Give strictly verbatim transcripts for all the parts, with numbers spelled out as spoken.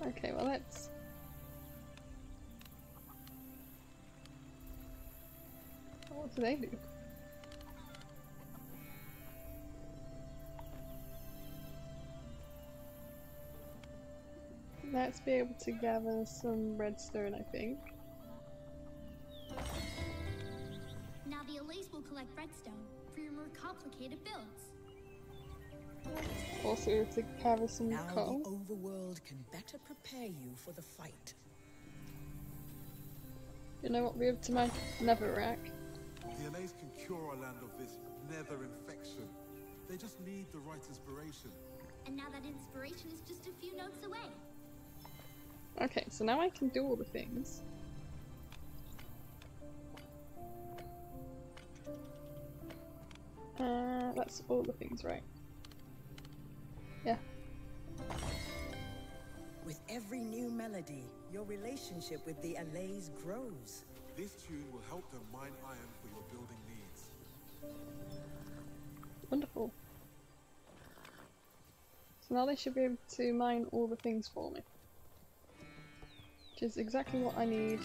Okay, well let's... What do they do? Let's be able to gather some redstone, I think. Now the Allays will collect redstone for your more complicated builds. Also to gather some Now coal. the overworld can better prepare you for the fight. You know what, we're up to my netherrack. The Allays can cure our land of this nether infection. They just need the right inspiration. And now that inspiration is just a few notes away. Okay, so now I can do all the things. Uh, that's all the things, right? Yeah. With every new melody, your relationship with the Allays grows. This tune will help them mine iron for your building needs. Wonderful. So now they should be able to mine all the things for me. Which is exactly what I need.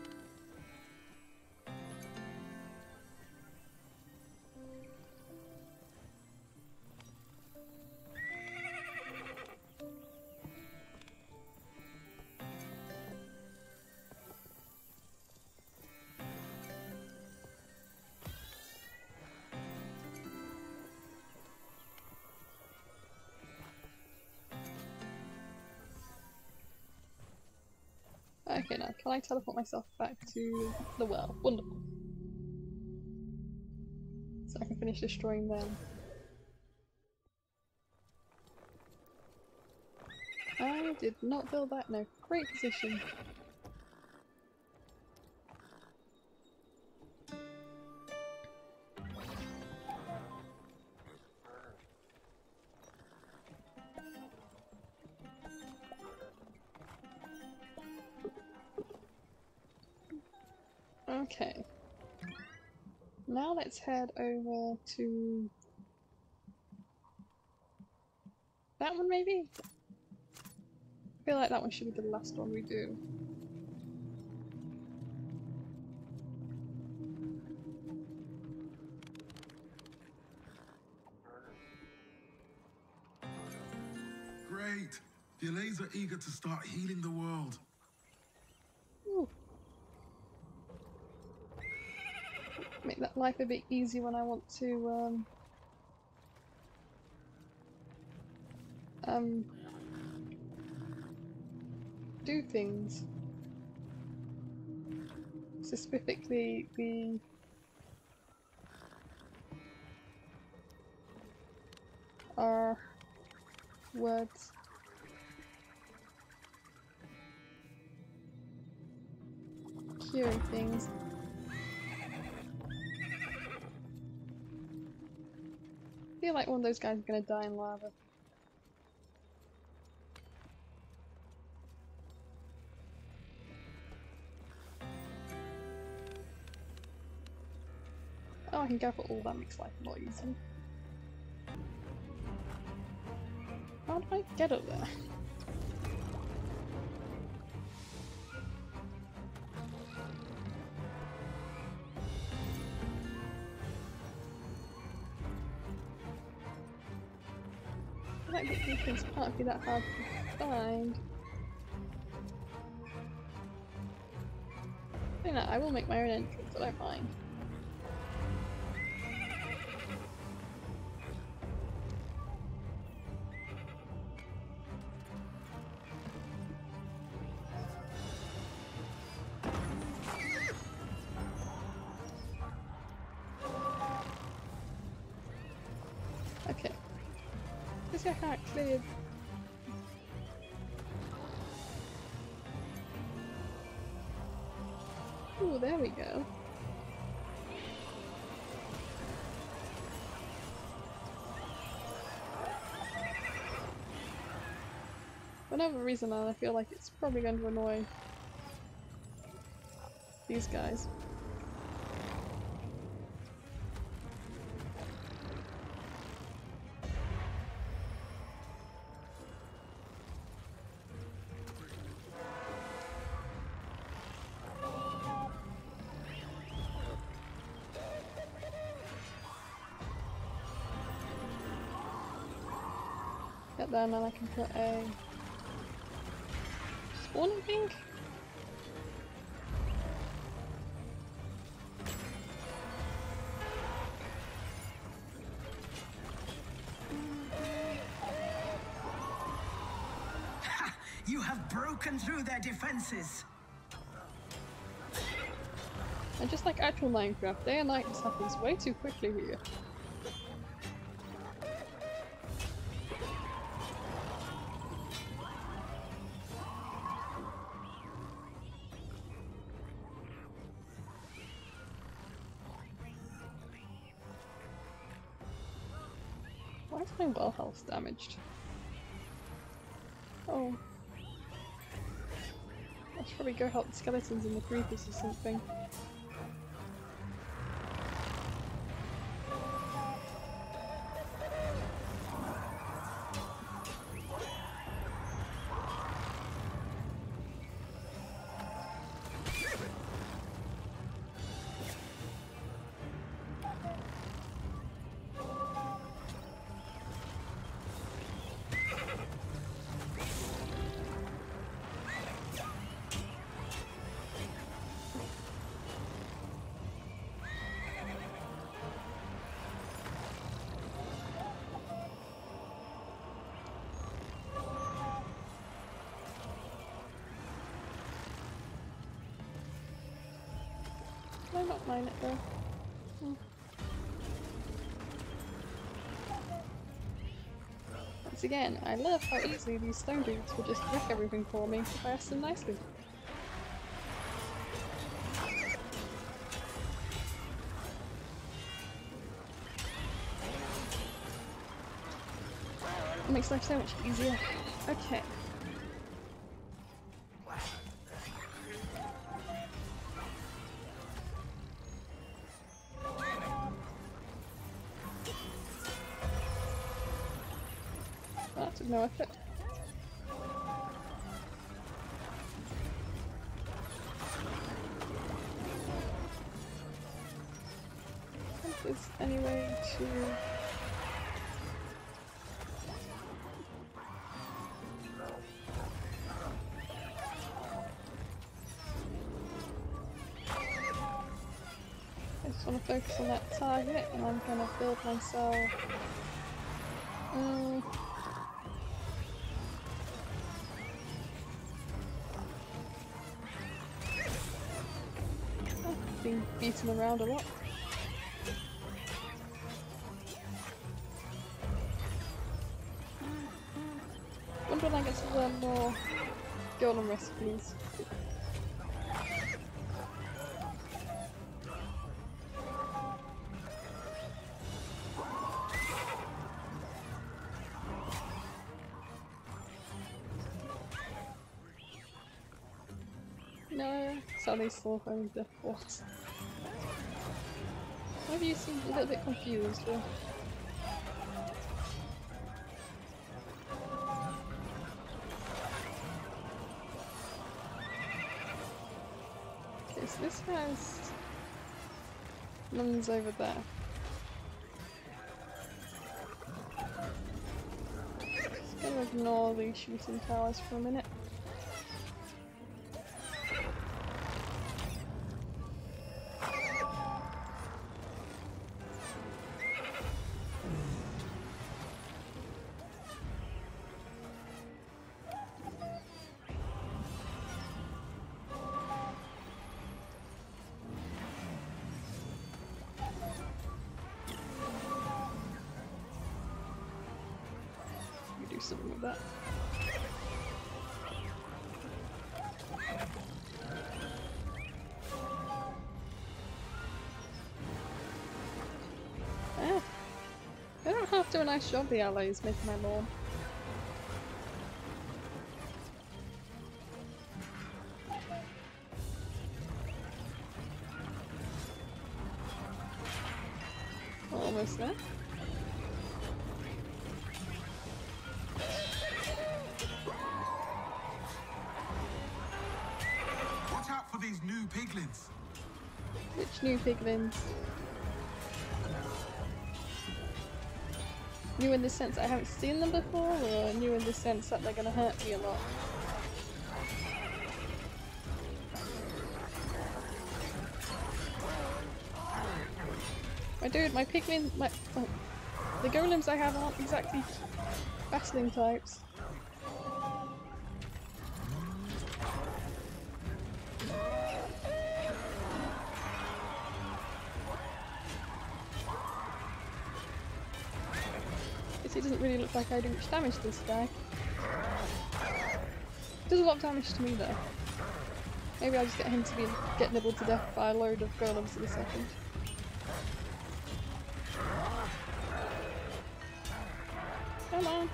Okay, now can I teleport myself back to the well? Wonderful. So I can finish destroying them. I did not build that in a great position. Okay. Now let's head over to that one maybe? I feel like that one should be the last one we do. Great! The Allays are eager to start healing the world. Ooh. Make that life a bit easy when I want to um, um do things. Specifically the R words. Curing things. I feel like one of those guys is gonna die in lava. Oh, I can go for all that, makes life more easy. How do I get up there? I feel like these things can't be that hard to find. You know, I will make my own entrance, I don't mind. Okay. This guy can't clear. Ooh, there we go. For whatever reason, I feel like it's probably going to annoy these guys. Get there and then I can put a spawning thing. You have broken through their defenses. And just like actual Minecraft, day and night just happens way too quickly here. Why is my well health damaged? Oh. I should probably go help the skeletons and the creepers or something. Can I not mine it though? Hmm. Once again, I love how easily these stone dudes will just wreck everything for me if I ask them nicely. It makes life so much easier. Okay. That took no effort. If there's any way to... I just want to focus on that target and I'm gonna build myself... Um, I've been beaten around a lot. Wonder when I get to learn more golden recipes. No, Sally's still home the what? Maybe you seem a little bit confused here. Okay, so this has nuns over there. Just gonna ignore these shooting towers for a minute. Do something with that. Ah, I don't have to do a nice job, the allies making my lawn. Almost there. These new piglins. Which new piglins? New in the sense that I haven't seen them before, or new in the sense that they're gonna hurt me a lot? My dude, my pigmen, my oh, the golems I have aren't exactly battling types. He doesn't really look like I do much damage to this guy. Does a lot of damage to me though. Maybe I'll just get him to be get nibbled to death by a load of golems in a second. Come on.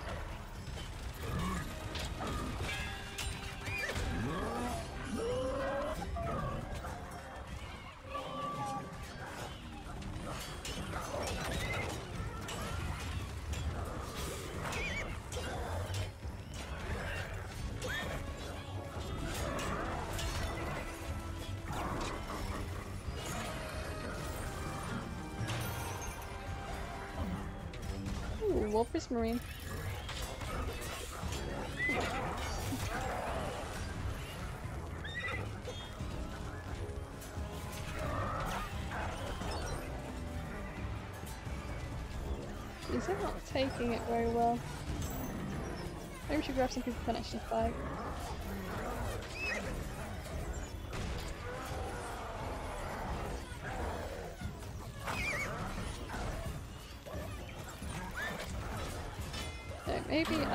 Wolfers Marine. Is it not taking it very well? Maybe we should grab some people who can actually fight. Maybe I...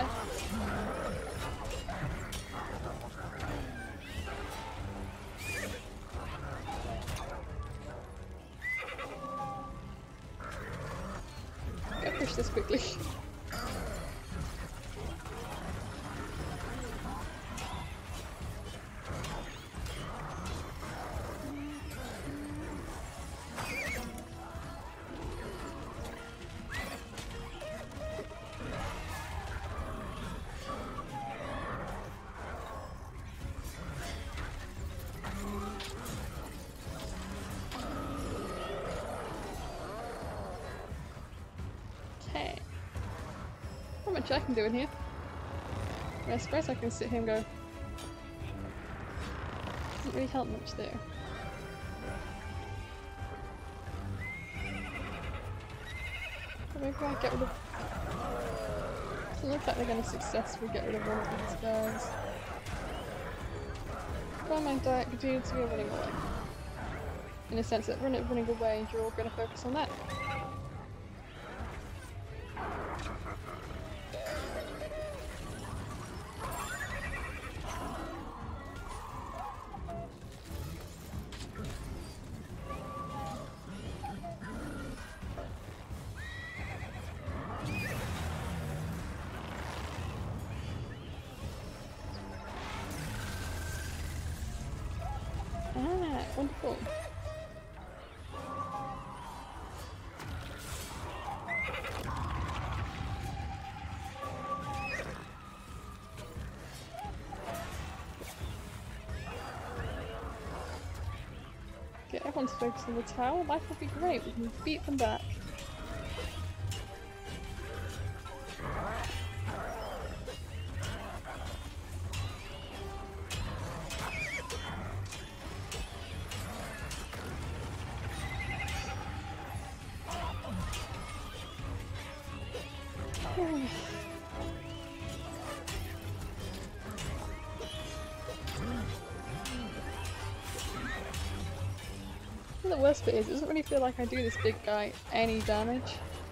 Gotta push this quickly. Not much I can do in here. I mean, I suppose I can sit here and go. Doesn't really help much there. But maybe I get rid of. Doesn't look like they're going to successfully get rid of one of these guys. Come on, my dark dudes, we are running away. In a sense that running running away, and you're all going to focus on that. Ah, wonderful. Okay, everyone's focused on the tower. Life will be great. We can beat them back. The worst bit is, it doesn't really feel like I do this big guy any damage.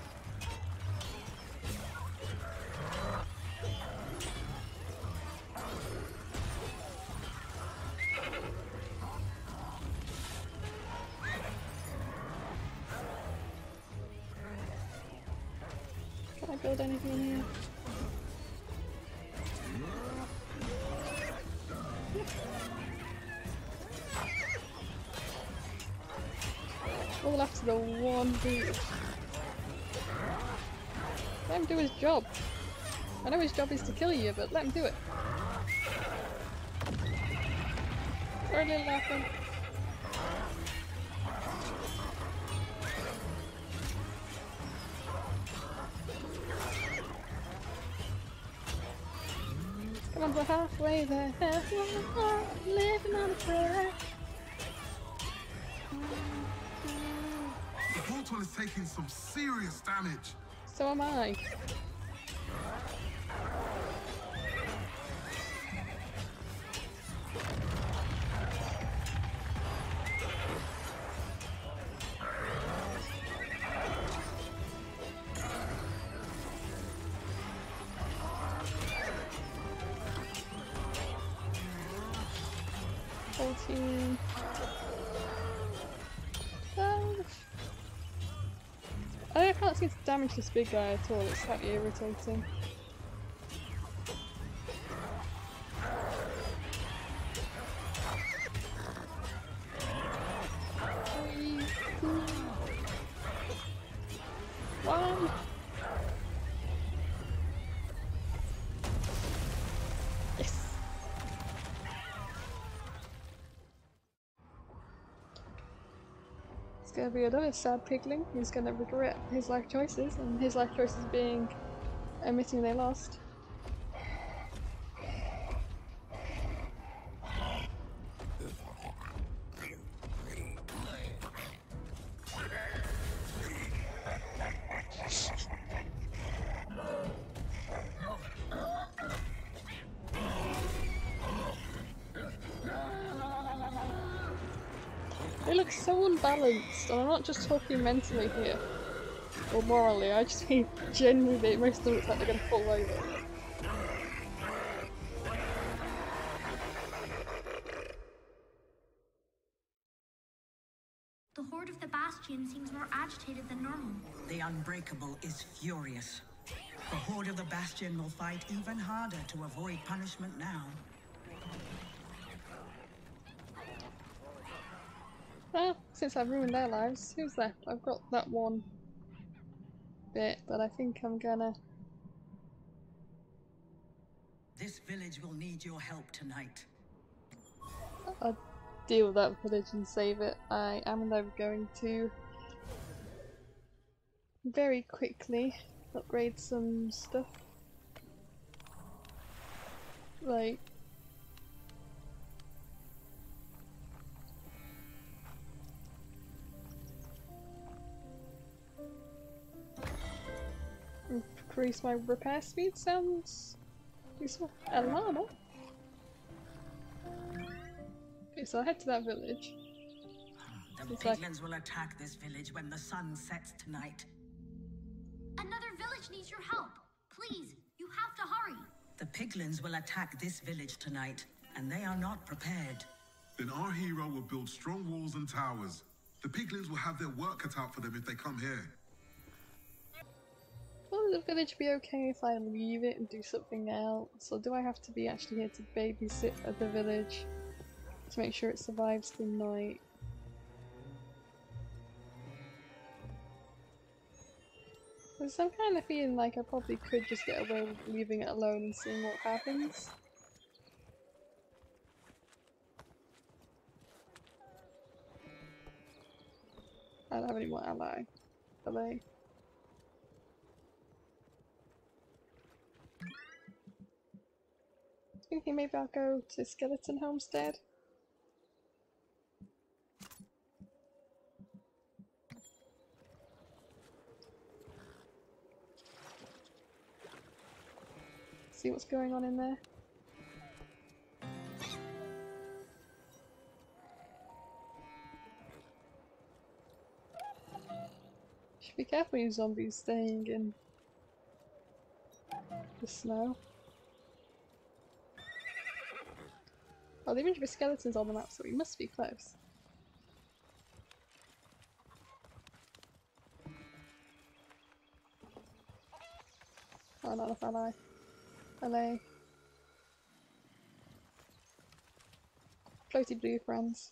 Can I build anything in here? All after the one dude. Let him do his job. I know his job is to kill you, but let him do it. Throw a little at him. Come on, we're halfway there. Living on a track. The portal is taking some serious damage. So am I. fourteen. I can't seem to damage this big guy at all, it's slightly irritating. Three, two, one. Yes! It's gonna be another sad pigling who's gonna regret his life choices, and his life choices being admitting they lost. They look so unbalanced, and I'm not just talking mentally here, or morally, I just mean genuinely most of them look like they're gonna fall over. The Horde of the Bastion seems more agitated than normal. The Unbreakable is furious. The Horde of the Bastion will fight even harder to avoid punishment now. Well, since I've ruined their lives, who's left? I've got that one bit, but I think I'm gonna... This village will need your help tonight. I'll deal with that village and save it. I am though going to very quickly upgrade some stuff. Like increase my repair speed sounds useful. Alana? Okay, so I head to that village. The It's like- piglins will attack this village when the sun sets tonight. Another village needs your help. Please, you have to hurry. The piglins will attack this village tonight, and they are not prepared. Then our hero will build strong walls and towers. The piglins will have their work cut out for them if they come here. Will the village be okay if I leave it and do something else? Or do I have to be actually here to babysit at the village to make sure it survives the night? Because I'm kind of feeling like I probably could just get away with leaving it alone and seeing what happens. I don't have any more ally. Ally. Thinking maybe I'll go to Skeleton Homestead. See what's going on in there. Should be careful, you zombies staying in the snow. Oh, the image of a skeleton's on the map, so we must be close. Oh, not enough ally. Ally. Floaty blue friends.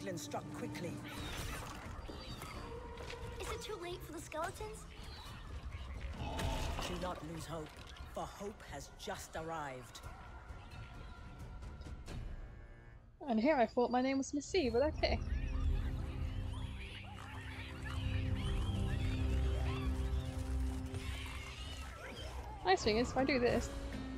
Piglin struck quickly. Is it too late for the skeletons? Do not lose hope, for hope has just arrived. And here I thought my name was Miss C, but okay. Nice thing is, if I do this,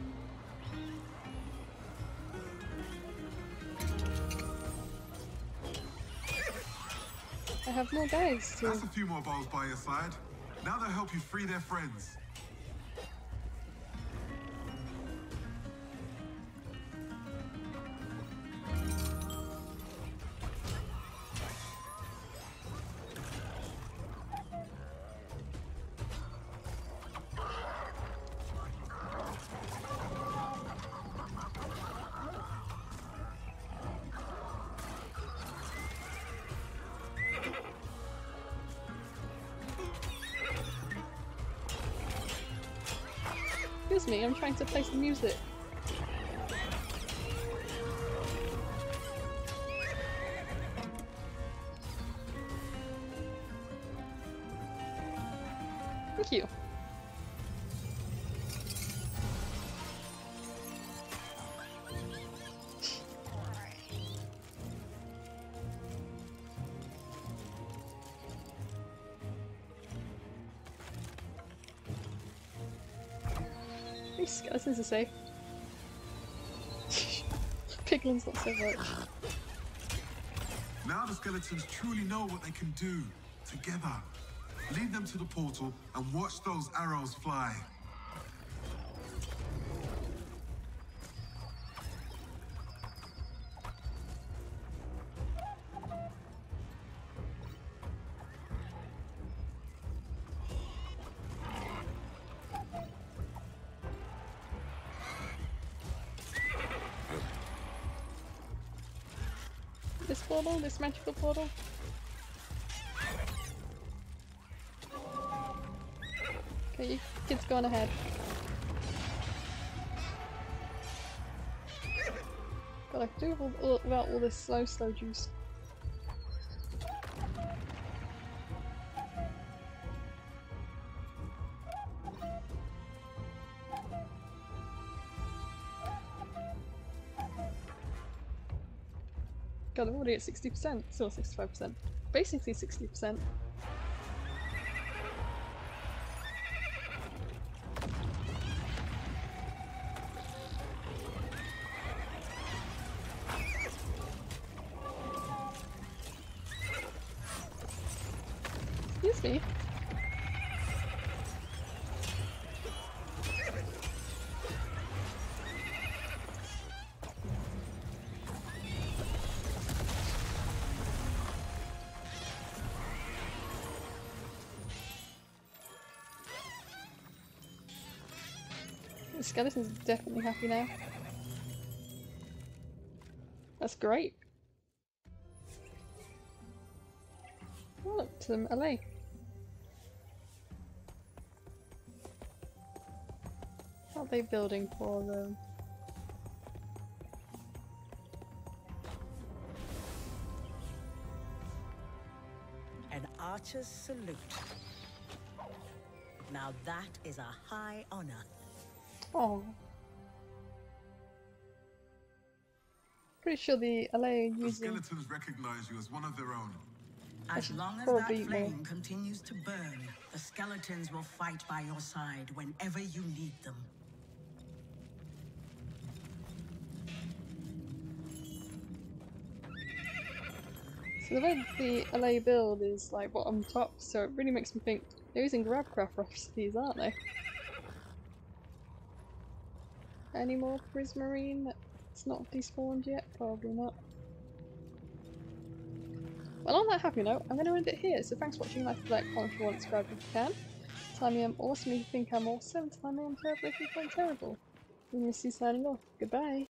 I have more guys to... That's a few more bowls by your side. Now they'll help you free their friends. Excuse me, I'm trying to play some music. Thank you. These skeletons are safe. Piglin's not so much. Now the skeletons truly know what they can do. Together. Lead them to the portal and watch those arrows fly. This portal, this magical portal. Okay, you kids go on ahead. God, I do all, all, about all this slow, slow juice. God, I'm already at sixty percent, still sixty-five percent. Basically sixty percent. Excuse me. The skeleton's definitely happy now. That's great. Oh, look, to them, L A. What are they building for them? An archer's salute. Now that is a high honor. Oh. Pretty sure the L A are The using... skeletons recognize you as one of their own. As should long as probably that eat more. flame continues to burn, the skeletons will fight by your side whenever you need them. So the way the L A build is like bottom top, so it really makes me think they're using Grabcraft recipes, aren't they? Any more Prismarine that's not despawned yet? Probably not. Well, on that happy note, I'm going to end it here. So thanks for watching. Like, like, comment if you want, subscribe if you can. Tell me I'm awesome if you think I'm awesome. Tell me I'm terrible if you think I'm terrible. And Missy signing off. Goodbye.